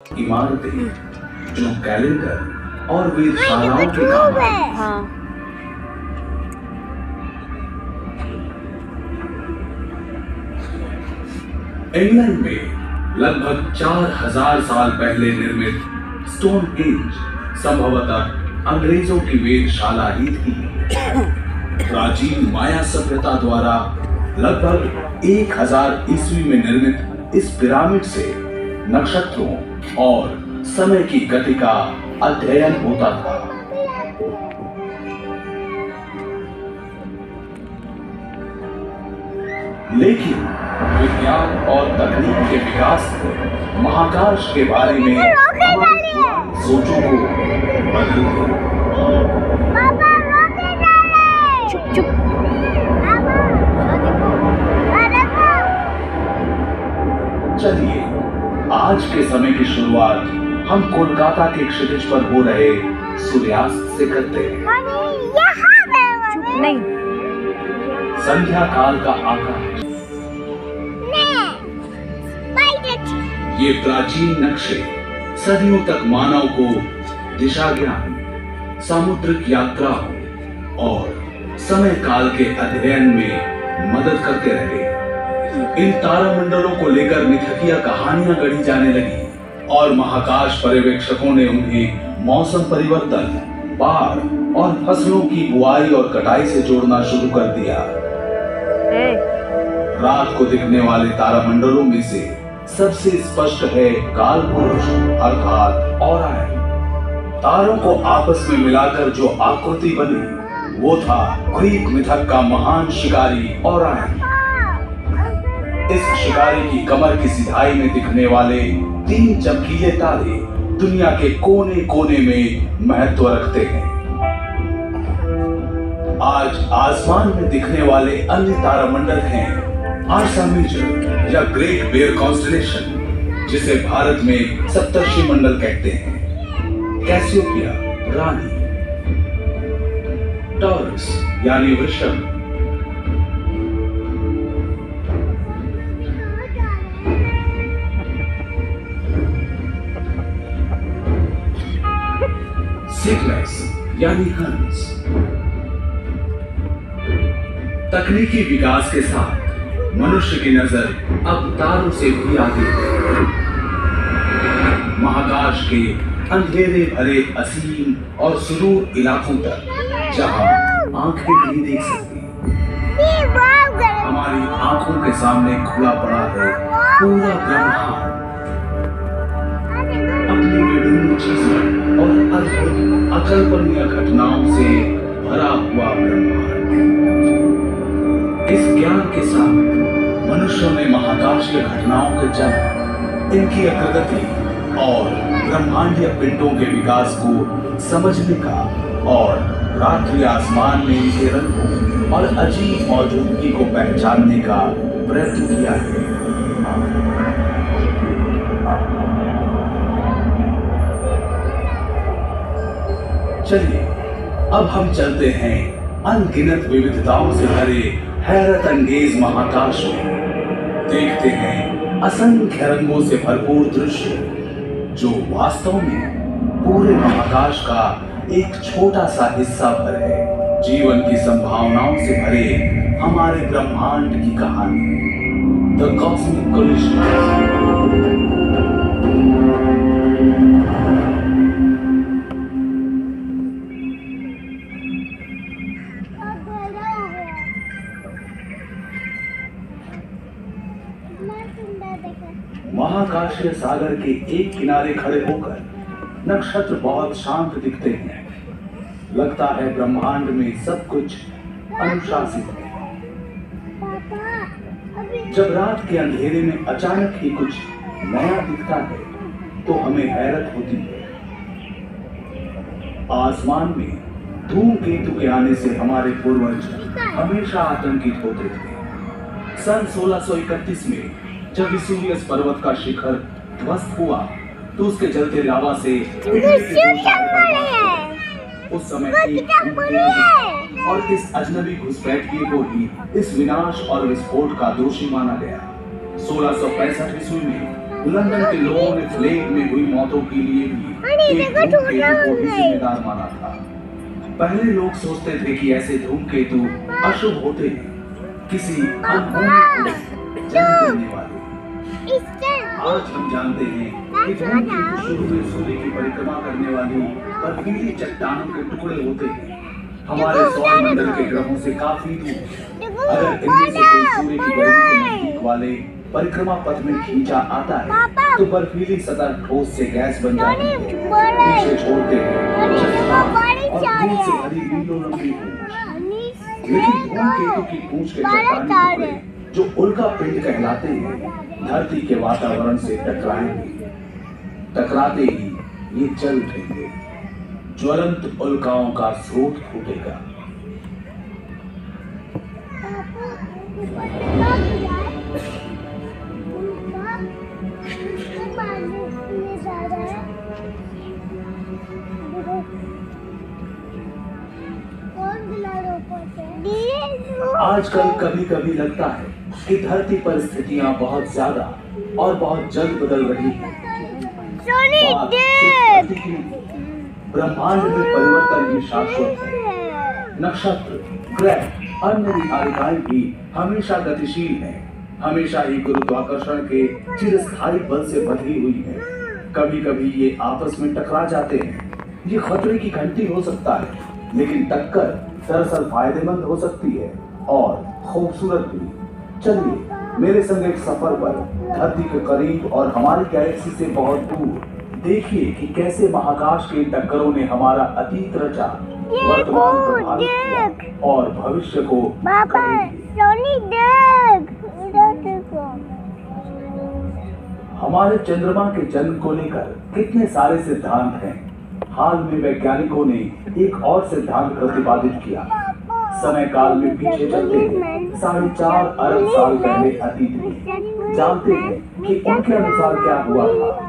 इमारतें जो कैलेंडर और वेधशालाओं के काम आई। हाँ। इंग्लैंड में लगभग 4000 साल पहले निर्मित स्टोनहेंज संभवतः अंग्रेजों की वेधशाला ही थी। प्राचीन माया सभ्यता द्वारा लगभग 1000 ईस्वी में निर्मित इस पिरामिड से नक्षत्रों और समय की गति का अध्ययन होता था। लेकिन विज्ञान और तकनीक के विकास ने महाकाश के बारे में सोचों को बदल दिया। चुप चुप। चलिए आज के समय की शुरुआत हम कोलकाता के क्षितिज पर हो रहे सूर्यास्त से करते हैं। चुप नहीं। संध्या काल का आकाश, ये प्राचीन नक्शे सदियों तक मानव को दिशा ज्ञान, सामुद्रिक यात्राओं और समय काल के अध्ययन में मदद करते रहे। इन तारामंडलों को लेकर मिथकिया कहानियां गढ़ी जाने लगी और महाकाश पर्यवेक्षकों ने उन्हें मौसम परिवर्तन, बाढ़ और फसलों की बुआई और कटाई से जोड़ना शुरू कर दिया। रात को दिखने वाले तारामंडलों में से सबसे स्पष्ट है काल पुरुष अर्थात ओरायन। तारों को आपस में मिलाकर जो आकृति बनी वो था ग्रीक मिथक का महान शिकारी ओरायन। इस शिकारी की कमर की सिधाई में दिखने वाले 3 चमकीले तारे दुनिया के कोने कोने में महत्व रखते हैं। आज आसमान में दिखने वाले अन्य तारामंडल हैं आर्सा मेजर या ग्रेट बेयर कॉन्स्टेलेशन, जिसे भारत में सप्तर्षि मंडल कहते हैं, कैसियोपिया रानी, टॉरस यानी वृषभ, सिग्नस यानी हंस। तकनीकी विकास के साथ मनुष्य की नजर अब तारों से भी आगे है। महाकाश के अंधेरे भरे असीम और सुदूर इलाकों तक जहां आंखें नहीं देख सकती, हमारी आंखों के सामने खुला पड़ा है पूरा ब्रह्मांड। अपनी विभिन्न चीजों और अद्भुत अकल्पनीय घटनाओं से भरा हुआ ब्रह्मांड। इस ज्ञान के साथ मनुष्यों ने महाकाश के घटनाओं के जन्म, इनकी अग्रगति और ब्रह्मांडीय पिंडों के विकास को समझने का और रात्रि आसमान में इनके रंगों और अजीब मौजूदगी को पहचानने का प्रयत्न किया है। चलिए अब हम चलते हैं अनगिनत विविधताओं से भरे हैरत अंगेज महाकाश में। देखते हैं असंख्य रंगों से भरपूर दृश्य जो वास्तव में पूरे महाकाश का एक छोटा सा हिस्सा भर है। जीवन की संभावनाओं से भरे हमारे ब्रह्मांड की कहानी, द कॉस्मिक कोलिशन। महाकाशीय सागर के एक किनारे खड़े होकर नक्षत्र बहुत शांत दिखते हैं। लगता है ब्रह्मांड में सब कुछ अनुशासित है। जब रात के अंधेरे में अचानक ही कुछ नया दिखता है तो हमें हैरत होती है। आसमान में धूमकेतु के आने से हमारे पूर्वज हमेशा आतंकित होते थे। सन 1631 में जब वेसुवियस पर्वत का शिखर ध्वस्त हुआ तो उसके जलते लावा से उस समय और इस अजनबी घुसपैठिए को ही इस विनाश और विस्फोट का दोषी माना गया। 1665 ईस्वी में लंदन के लोगों ने प्लेग में हुई मौतों के लिए भी एक धूमकेतु को ही जिम्मेदार माना था। पहले लोग सोचते थे कि ऐसे धूमकेतु अशुभ होते हैं, किसी अनहोनी को जन्म देने वाले। आज हम जानते हैं कि धूमकेतु शुरू में सूर्य की परिक्रमा करने वाली बर्फीली चट्टानों के टुकड़े होते हैं, हमारे सौरमंडल के ग्रहों से काफी दूर। अगर इनमें से कोई सूर्य की गर्मी के नजदीक वाले परिक्रमा पथ में खींचा आता है तो बर्फीली सतह ठोस से गैस बन जाती है, पीछे छोड़ते हैं चट्टान और धूल से भरी नीलो लंबी पूंछ। लेकिन धूमकेतु की पूंछ के चट्टानी टुकड़े जो उल्का पिंड कहलाते हैं, धरती के वातावरण से टकराएंगे। टकराते ही ये जल उठेंगे, ज्वलंत उल्काओं का स्रोत फूटेगा। आजकल कभी कभी लगता है कि धरती पर स्थितियां बहुत ज्यादा और बहुत जल्द बदल रही हैं। ब्रह्मांड में परिवर्तन ही शाश्वत है। नक्षत्र, ग्रह, अन्य निहारिकाएं भी हमेशा गतिशील हैं, हमेशा ही गुरुत्वाकर्षण के चिरस्थायी बल से बंधी हुई है। कभी कभी ये आपस में टकरा जाते हैं। ये खतरे की घंटी हो सकता है, लेकिन टक्कर दरअसल फायदेमंद हो सकती है और खूबसूरत भी। चलिए मेरे संग एक सफर पर धरती के करीब और हमारी गैलेक्सी से बहुत दूर देखिए कि कैसे महाकाश के टक्करों ने हमारा अतीत रचा, वर्तमान प्रभावित किया और भविष्य को हमारे चंद्रमा के जन्म को लेकर कितने सारे सिद्धांत हैं। हाल में वैज्ञानिकों ने एक और सिद्धांत प्रतिपादित किया। समय काल में पीछे चलते हैं 4.5 अरब साल पहले अतीत में, जानते हैं कि उनके अनुसार क्या हुआ था।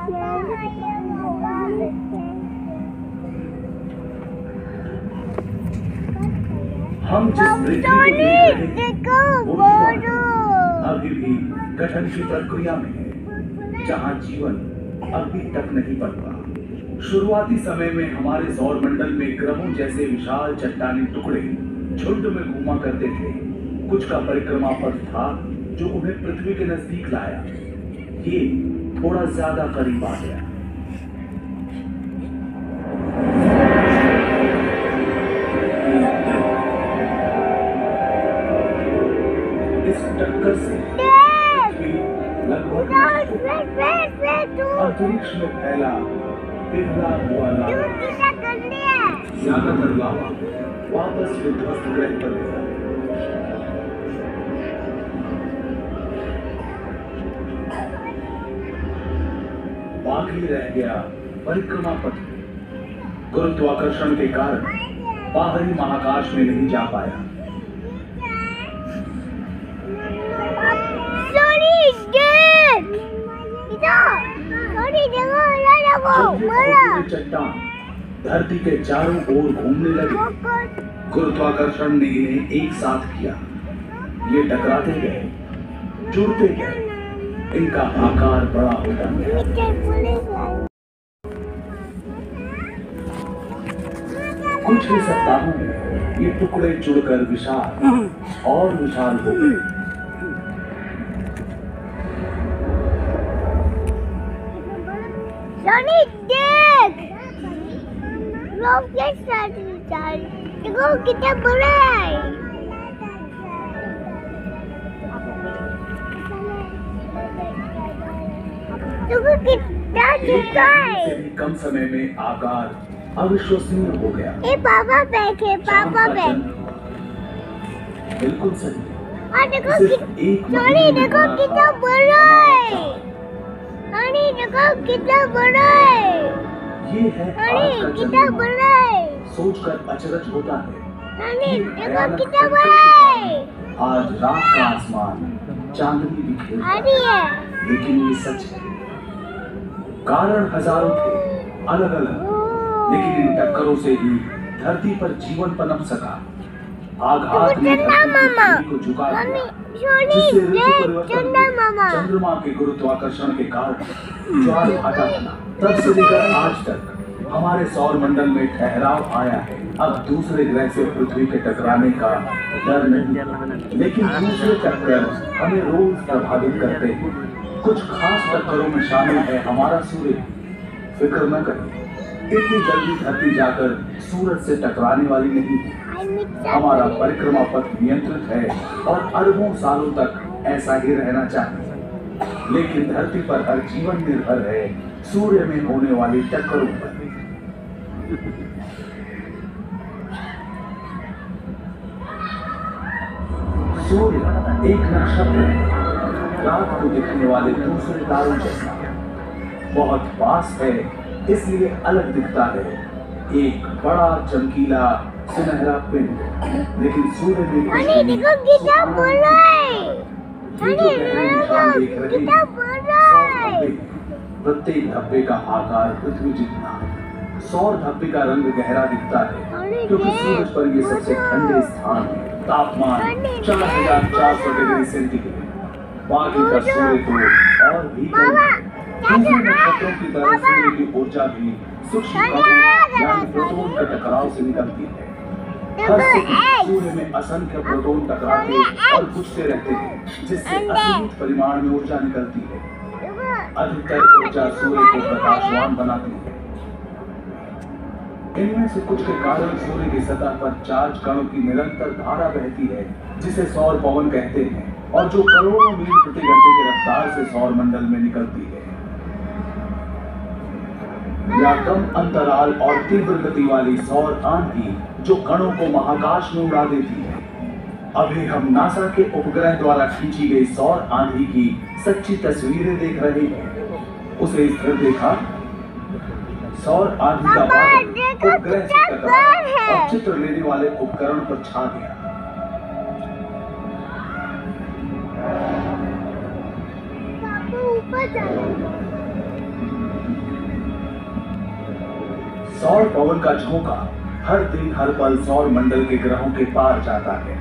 हम जिस पृथ्वी को देख रहे हैं अभी भी गठन की प्रक्रिया में है, जहाँ जीवन अभी तक नहीं पनपा। शुरुआती समय में हमारे सौरमंडल में ग्रहों जैसे विशाल चट्टानी टुकड़े झुंड में घूमा करते थे। कुछ का परिक्रमा पथ था जो उन्हें पृथ्वी के नजदीक लाया। ये थोड़ा ज्यादा करीब आ गया। इस टक्कर से पृथ्वी लगभग अंतरिक्ष में फैला पिघला हुआ लावा, ज्यादातर लावा वापस विध्वस्त ग्रह पर गया। बाकी रह गया परिक्रमा पथ। गुरुत्वाकर्षण के कारण बाहरी महाकाश में नहीं जा पाया। चट्टान धरती के चारों ओर घूमने लगे। गुरुत्वाकर्षण ने इन्हें एक साथ किया। ये टकराते गए, जुड़ते गए, इनका आकार बड़ा होता गया। कुछ ही सप्ताहों में ये टुकड़े जुड़कर विशाल और विशाल हो गए। देखो कितना बड़ा है। देखो कितना छोटा है। कम समय में आकार अविश्वसनीय हो गया। ये पापा बैठे, पापा बैठे। बिल्कुल सही। देखो देखो कितना बड़ा है। देखो कितना बड़ा है। ये है कितना बड़ा है। सोचकर अचरज होता है। देखो कितना बड़ा है। आज रात का आसमान चांदनी बिखेरता है, लेकिन ये सच है। कारण हजारों थे, अलग अलग, लेकिन इन टक्करों से ही धरती पर जीवन पनप सका। आघात ने धरती को झुका दिया, जिससे ऋतु परिवर्तन चंद्रमा के गुरुत्वाकर्षण के कारण ज्वार भाटा बना। तब से लेकर आज तक हमारे सौर मंडल में ठहराव आया है। अब दूसरे ग्रह से पृथ्वी के टकराने का डर नहीं, लेकिन दूसरे टक्कर हमें रोज प्रभावित करते हैं। कुछ खास टक्करों में शामिल है हमारा सूर्य। फिक्र न करें, इतनी जल्दी धरती जाकर सूरज से टकराने वाली नहीं है। हमारा परिक्रमा पथ नियंत्रित है और अरबों सालों तक ऐसा ही रहना चाहिए। लेकिन धरती पर हर जीवन निर्भर है सूर्य में होने वाली टक्करों पर। सूर्य एक नक्षत्र है, रात को दिखने वाले दूसरे तारों जैसा। बहुत पास है, इसलिए अलग दिखता है, एक बड़ा चमकीला सुनहरा पिंड। लेकिन सूर्य में प्रत्येक धब्बे का आकार पृथ्वी जितना है। सौर धब्बे का रंग गहरा दिखता है क्योंकि सूरज पर ये सबसे ठंडे स्थान है। तापमान 4400 डिग्री सेंटीग्रेड। बाकी का सूर्य को और भी दूसरे नक्षत्रों की तरह सूर्य की ऊर्जा भी सूक्ष्म कणों यानी प्रोटॉन के टकराव से निकलती है। हर सेकंड सूर्य में असंख्य प्रोटॉन टकराते और बुझते रहते हैं, जिससे असीमित परिमाण में ऊर्जा निकलती है। अधिकतर ऊर्जा सूर्य को प्रकाशवान बनाती है। इनमें से कुछ के कारण सूर्य की सतह पर चार्ज कणों की निरंतर धारा बहती है, जिसे सौर पवन कहते हैं, और जो करोड़ों मील प्रति घंटे की रफ्तार से सौर मंडल में निकलती है। या कम अंतराल और तीव्र गति वाली सौर आंधी जो कणों को महाकाश में उड़ा देती है। अभी हम नासा के उपग्रह द्वारा खींची गई सौर आंधी की सच्ची तस्वीरें देख रहे हैं। उसे स्थिर देखा, सौर आंधी का बादल उपग्रह से टकरा और चित्र लेने वाले उपकरण पर छा गया। सौर पवन का झोंका हर दिन हर पल सौर मंडल के ग्रहों के पार जाता है।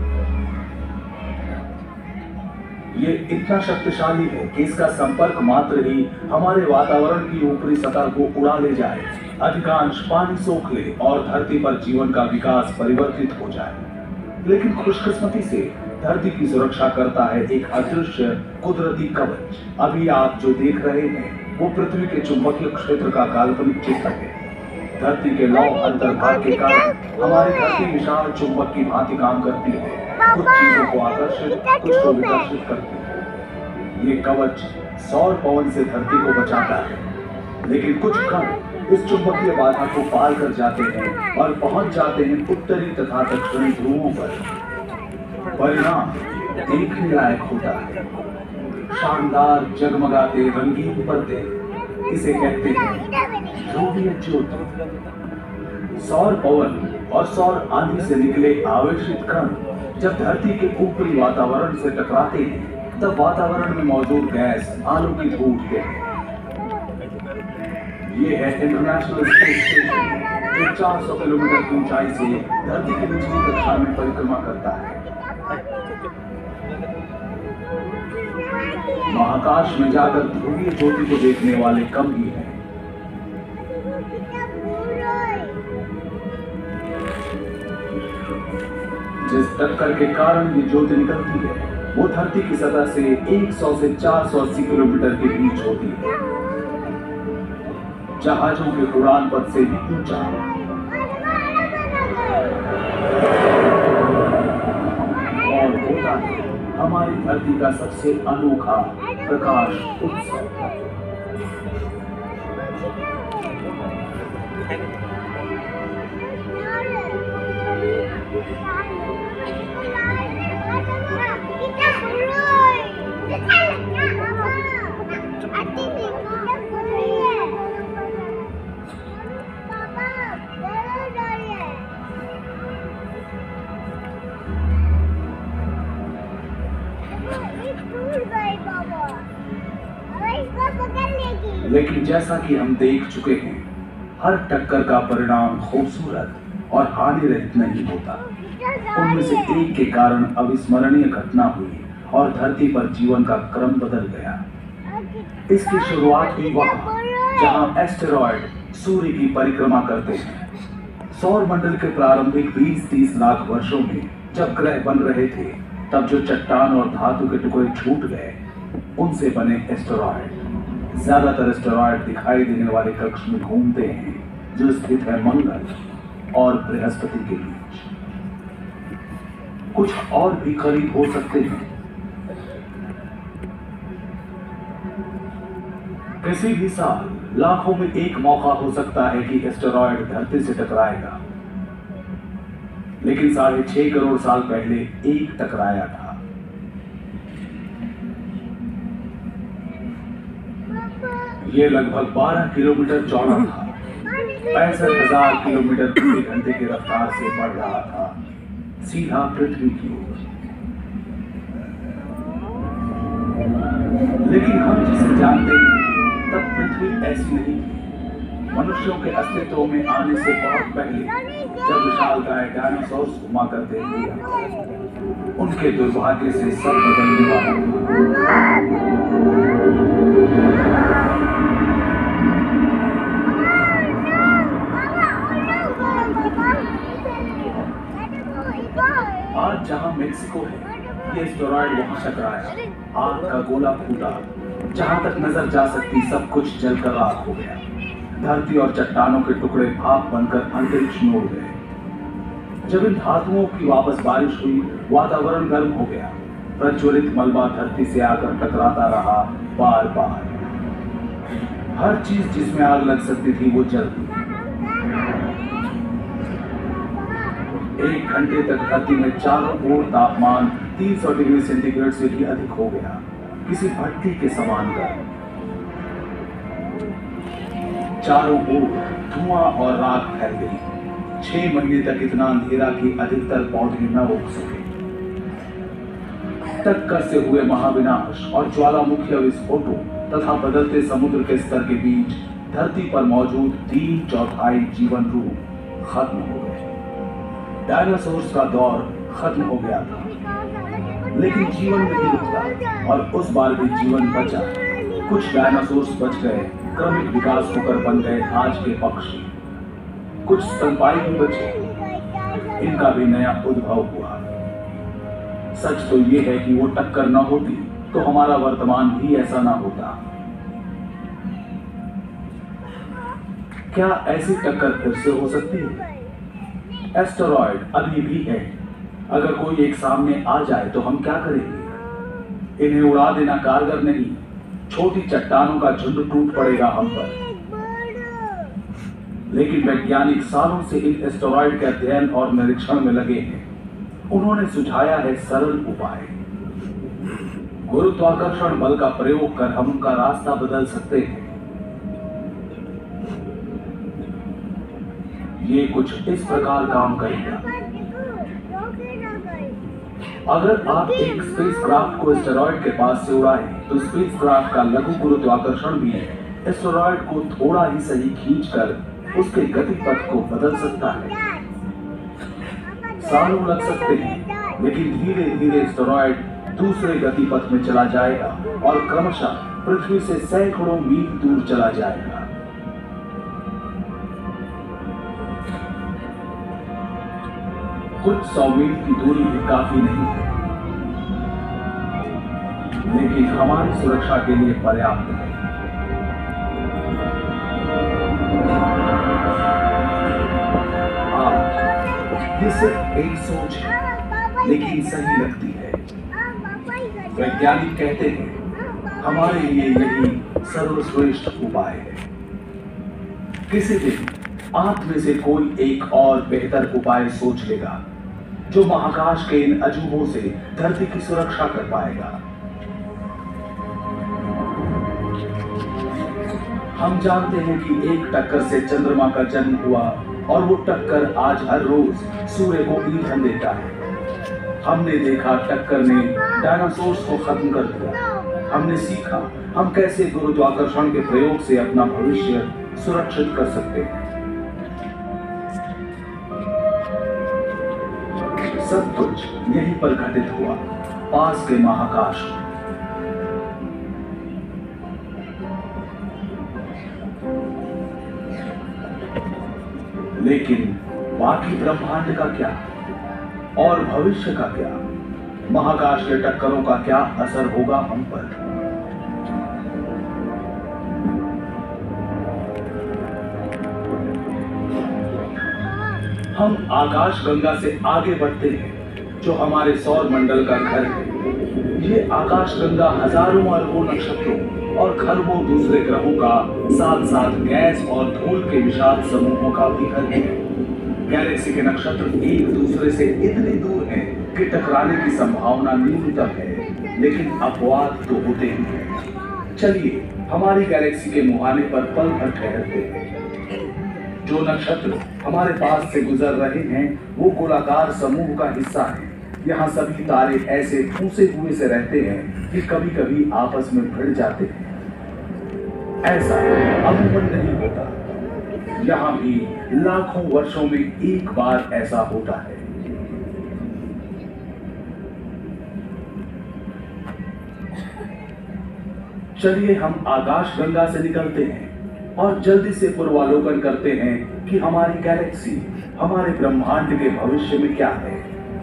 ये इतना शक्तिशाली है कि इसका संपर्क मात्र ही हमारे वातावरण की ऊपरी सतह को उड़ा ले जाए, अधिकांश पानी सोख ले और धरती पर जीवन का विकास परिवर्तित हो जाए। लेकिन खुशकिस्मती से धरती की सुरक्षा करता है एक अदृश्य कुदरती कवच। अभी आप जो देख रहे हैं वो पृथ्वी के चुंबकीय क्षेत्र का काल्पनिक चित्र है। धरती के लौ अंतर्भाग के कारण हमारी धरती विशाल चुंबक की भांति काम करती है। कुछ चीजों को आकर्षित, कुछ को विकर्षित करती है। ये कवच सौर पवन से धरती को बचाता है, लेकिन कुछ कण इस चुंबकीय बाधा को पार कर जाते हैं और पहुंच जाते हैं उत्तरी तथा दक्षिणी ध्रुवों पर। परिणाम देखने लायक होता है। शानदार जगमगाते रंगीन पर्दे, इसे कहते हैं ध्रुवीय ज्योति। सौर पवन और सौर आंधी से निकले आवेशित कण जब धरती के ऊपरी वातावरण से टकराते हैं, तब वातावरण में मौजूद गैस आलोकित हो उठते हैं। ये है इंटरनेशनल स्पेस स्टेशन, जो 400 किलोमीटर की ऊंचाई से धरती की निचली कक्षा में परिक्रमा करता है। महाकाश में जाकर ध्रुवीय ज्योति को देखने वाले कम ही हैं। जिस टक्कर के कारण ये ज्योति निकलती है वो धरती की सतह से 100 से 480 किलोमीटर के बीच होती है। जहाजों के उड़ान पथ से भी ऊंचा। और होता है हमारी धरती का सबसे अनोखा प्रकाश उत्सव। लेकिन जैसा कि हम देख चुके हैं, हर टक्कर का परिणाम खूबसूरत और हानि रहित नहीं होता। उनमें से एक के कारण अविस्मरणीय घटना हुई और धरती पर जीवन का क्रम बदल गया। इसकी शुरुआत हुई वहां जहां एस्टेरॉयड सूर्य की परिक्रमा करते हैं। सौर मंडल के प्रारंभिक 20-30 लाख वर्षों में जब ग्रह बन रहे थे, तब जो चट्टान और धातु के टुकड़े छूट गए, उनसे बने एस्टेरॉयड। ज्यादातर एस्टेरॉयड दिखाई देने वाले कक्ष में घूमते हैं, जो स्थित है मंगल और बृहस्पति के बीच। कुछ और भी करीब हो सकते हैं। किसी भी साल लाखों में एक मौका हो सकता है कि एस्टेरॉयड धरती से टकराएगा, लेकिन 6.5 करोड़ साल पहले एक टकराया था। यह लगभग 12 किलोमीटर चौड़ा था, 65,000 किलोमीटर प्रति घंटे की रफ्तार से बढ़ रहा था, सीधा पृथ्वी की ओर। लेकिन हम जिसे जानते हैं, तब पृथ्वी ऐसी नहीं थी। मनुष्यों के अस्तित्व में आने से बहुत पहले, जब विशालकाय डायनासोर्स घुमा करते थे, उनके दुर्भाग्य से सब बदलने वाला था। आज जहां मेक्सिको है, ये एस्टेरॉयड वहां टकराया, आग का गोला फूटा, जहां तक नजर जा सकती सब कुछ जलकर राख हो गया। धरती और चट्टानों के टुकड़े भाप बनकर अंतरिक्ष में उड़ गए। जब इन धातुओं की वापस बारिश हुई, वातावरण गर्म हो गया। प्रज्वलित मलबा धरती से आकर टकराता रहा बार बार। हर चीज जिसमें आग लग सकती थी वो जल गई। 1 घंटे तक धरती में चारों ओर तापमान 300 डिग्री सेंटीग्रेड से भी अधिक हो गया, किसी भट्टी के समान गर्म। चारों ओर धुआं और राख फैल गई। 6 महीने तक इतना अंधेरा कि अधिकतर पौधे न उग सके। टक्कर से हुए महाविनाश और ज्वालामुखी विस्फोटों तथा बदलते समुद्र के स्तर के बीच धरती पर मौजूद 3/4 जीवन रूप खत्म हो गए। डायनासोर्स का दौर खत्म हो गया था, लेकिन जीवन नहीं रुकता और उस बार भी जीवन बचा। कुछ डायनासोर्स बच गए, क्रमिक विकास होकर बन गए आज के पक्षी। कुछ स्तनपायी भी बचे, इनका भी नया उद्भव हुआ। सच तो ये है कि वो टक्कर न होती तो हमारा वर्तमान भी ऐसा ना होता। क्या ऐसी टक्कर फिर से हो सकती है? एस्टेरॉयड अभी भी है। अगर कोई एक सामने आ जाए तो हम क्या करेंगे? इन्हें उड़ा देना कारगर नहीं। छोटी चट्टानों का झुंड टूट पड़ेगा हम पर। लेकिन वैज्ञानिक सालों से इन एस्टेरॉयड के अध्ययन और निरीक्षण में लगे हैं। उन्होंने सुझाया है सरल उपाय। गुरुत्वाकर्षण बल का प्रयोग कर हम उनका रास्ता बदल सकते हैं। ये कुछ इस प्रकार काम करेगा। अगर आप एक स्पेसक्राफ्ट को एस्टेरॉयड के पास से उड़ाएं, तो स्पेसक्राफ्ट का लघु गुरुत्वाकर्षण भी एस्टेरॉयड को थोड़ा ही सही खींचकर उसके गति पथ को बदल सकता है। सालों लग सकते हैं, लेकिन धीरे धीरे एस्टेरॉयड दूसरे गति पथ में चला जाएगा और क्रमशः पृथ्वी से सैकड़ों मील दूर चला जाएगा। कुछ 100 मील की दूरी भी काफी नहीं है, लेकिन हमारी सुरक्षा के लिए पर्याप्त है। आज ये सिर्फ एक सोच है, लेकिन सही लगती है। वैज्ञानिक कहते हैं हमारे लिए यही सर्वश्रेष्ठ उपाय है। किसी दिन आप में से कोई एक और बेहतर उपाय सोच लेगा, जो महाकाश के इन अजूबों से धरती की सुरक्षा कर पाएगा। हम जानते हैं कि एक टक्कर से चंद्रमा का जन्म हुआ और वो टक्कर आज हर रोज सूर्य को ईंधन देता है। हमने देखा टक्कर ने डायनासोर्स को खत्म कर दिया। हमने सीखा हम कैसे गुरुत्वाकर्षण के प्रयोग से अपना भविष्य सुरक्षित कर सकते हैं। सब कुछ यहीं पर घटित हुआ, पास के महाकाश में। लेकिन बाकी ब्रह्मांड का क्या और भविष्य का क्या? महाकाश के टक्करों का क्या असर होगा हम पर? हम आकाश गंगा से आगे बढ़ते हैं, जो हमारे सौर मंडल का घर है। ये आकाश गंगा हजारों अरबों नक्षत्रों और खरबों दूसरे ग्रहों का, साथ साथ गैस और धूल के विशाल समूहों का भी घर है। गैलेक्सी के नक्षत्र एक दूसरे से इतनी दूर हैं कि टकराने की संभावना न्यूनतम है, लेकिन अपवाद तो होते ही हैं। चलिए हमारी गैलेक्सी के मुहाने पर पल भर ठहरते हैं। जो नक्षत्र हमारे पास से गुजर रहे हैं वो गोलाकार समूह का हिस्सा है। यहाँ सभी तारे ऐसे फूसे हुए से रहते हैं कि कभी कभी आपस में भिड़ जाते हैं। ऐसा अमूमन नहीं होता, यहाँ भी लाखों वर्षों में एक बार ऐसा होता है। चलिए हम आकाश गंगा से निकलते हैं और जल्दी से पूर्वालोकन करते हैं कि हमारी गैलेक्सी, हमारे ब्रह्मांड के भविष्य में क्या है।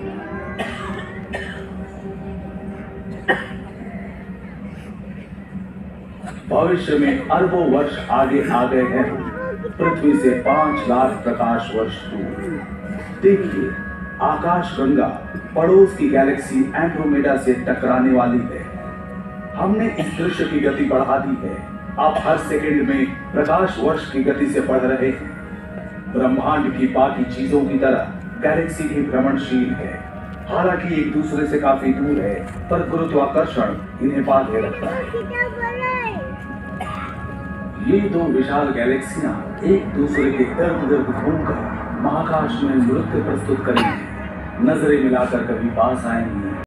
भविष्य में अरबों वर्ष आगे आ गए हैं, पृथ्वी से 5 लाख प्रकाश वर्ष दूर। देखिए आकाश गंगा पड़ोस की गैलेक्सी एंड्रोमेडा से टकराने वाली है। हमने इस दृश्य की गति बढ़ा दी है। आप हर सेकंड में प्रकाश वर्ष की गति से बढ़ रहे हैं। ब्रह्मांड की बाकी चीजों की तरह गैलेक्सी भी भ्रमणशील है। हालांकि एक दूसरे से काफी दूर है, पर गुरुत्वाकर्षण इन्हें बांधे रखता है। ये दो विशाल गैलेक्सियां एक दूसरे के इर्द गिर्द घूमकर महाकाश में नृत्य प्रस्तुत करेंगी। नजरें मिलाकर कभी पास आएंगी,